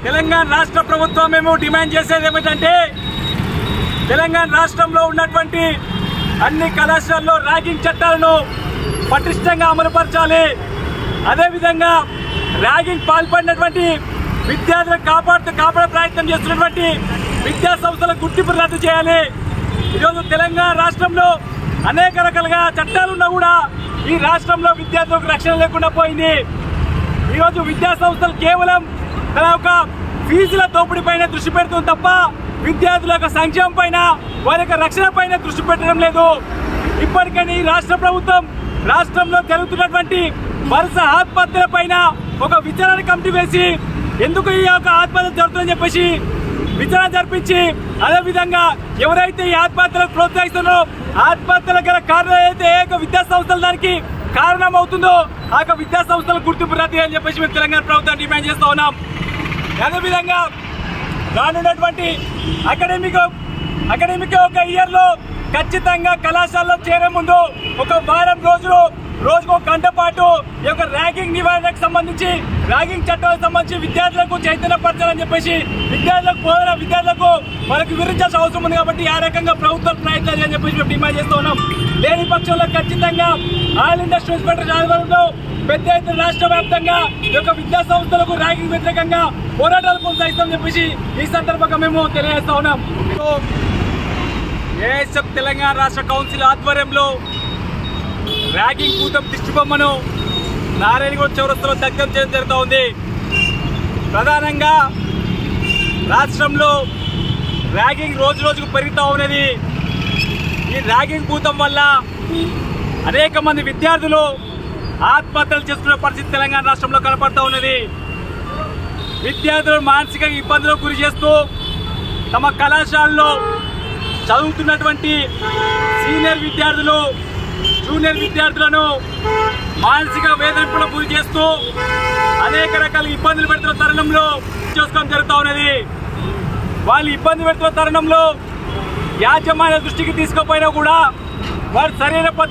తెలంగాణ రాష్ట్ర ప్రభుత్వం మేము డిమాండ్ చేసేది ఏమిటంటే తెలంగాణ రాష్ట్రంలో ఉన్నటువంటి అన్ని కళాశాలల్లో ర్యాగింగ్ చట్టాలను పటిష్టంగా అమలుపరచాలి. అదేవిధంగా ర్యాగింగ్ పాల్పడినటువంటి విద్యార్థులను కాపాడే ప్రయత్నం చేస్తున్నటువంటి విద్యా సంస్థల గుర్తింపు రద్దు చేయాలి. ఈరోజు తెలంగాణ రాష్ట్రంలో అనేక రకాలుగా చట్టాలున్నా కూడా ఈ రాష్ట్రంలో విద్యార్థులకు రక్షణ లేకుండా పోయింది. ఈరోజు విద్యా సంస్థలు కేవలం తన యొక్క ఫీజుల దోపిడీ పైన దృష్టి పెడుతుంది తప్ప విద్యార్థుల యొక్క సంక్షేమం పైన వారి యొక్క రక్షణ పైన దృష్టి పెట్టడం లేదు. ఇప్పటికైనా ఈ రాష్ట్ర ప్రభుత్వం రాష్ట్రంలో జరుగుతున్నటువంటి వరుస ఆత్మహత్యల పైన ఒక విచారణ కమిటీ వేసి ఎందుకు ఈ యొక్క ఆత్మహత్య జరుగుతుందని చెప్పేసి విచారణ జరిపించి అదేవిధంగా ఎవరైతే ఈ ఆత్మహత్యలకు ప్రోత్సహిస్తున్నారో ఆత్మహత్యల గల కారణం అయితే ఏ విద్యా సంస్థలు దానికి కారణం అవుతుందో ఆ విద్యా సంస్థల గుర్తింపు రద్దు అని చెప్పేసి మేము తెలంగాణ ప్రభుత్వం డిమాండ్ చేస్తూ ఉన్నాం. అదేవిధంగా రానున్నటువంటి అకాడమిక్ ఒక ఇయర్ లో ఖచ్చితంగా కళాశాలలో చేరే ముందు ఒక వారం రోజుకు ఒక గంట పాటు ఈ యొక్క ర్యాగింగ్ నివారణకు సంబంధించి ర్యాగింగ్ చట్టాలకు సంబంధించి విద్యార్థులకు చైతన్యపరచాలని చెప్పేసి విద్యార్థులకు మనకు వివరించాల్సిన అవసరం ఉంది. కాబట్టి ఆ రకంగా ప్రభుత్వం ప్రయత్నాలు అని చెప్పేసి మేము డిమాండ్ చేస్తూ ఉన్నాం. లేని పక్షంలో ఖచ్చితంగా ఆల్ ఇండియా స్టూడెంట్స్ ఫెడరేషన్ ఆధ్వర్యంలో పెద్ద ఎత్తున రాష్ట్ర వ్యాప్తంగా ఈ యొక్క విద్యా సంస్థలకు ర్యాగింగ్ వ్యతిరేకంగా పోరాటాలు కొనసాగిస్తామని చెప్పేసి ఈ సందర్భంగా మేము తెలియజేస్తా ఉన్నాం. ఏఎస్ఎఫ్ తెలంగాణ రాష్ట్ర కౌన్సిల్ ఆధ్వర్యంలో ర్యాగింగ్ భూతం దిష్టిబొమ్మను నారాయణగూడ చౌరస్తాలో దగ్ధం చేయడం జరుగుతూ ఉంది. ప్రధానంగా రాష్ట్రంలో ర్యాగింగ్ రోజుకు పెరుగుతూ ఉన్నది. ఈ ర్యాగింగ్ భూతం వల్ల అనేక మంది విద్యార్థులు ఆత్మహత్యలు చేసుకునే పరిస్థితి తెలంగాణ రాష్ట్రంలో కనపడుతూ ఉన్నది. విద్యార్థులు మానసిక ఇబ్బందులకు గురి చేస్తూ తమ కళాశాలలో చదువుతున్నటువంటి సీనియర్ విద్యార్థులు జూనియర్ విద్యార్థులను మానసిక వేధింపులకు గురి చేస్తూ అనేక రకాల ఇబ్బందులు పెడుతున్న తరుణంలో చేసుకోవడం జరుగుతూ ఉన్నది. వాళ్ళు ఇబ్బంది పెడుతున్న తరుణంలో యాజమాన్య దృష్టికి తీసుకుపోయినా కూడా వారు సరైన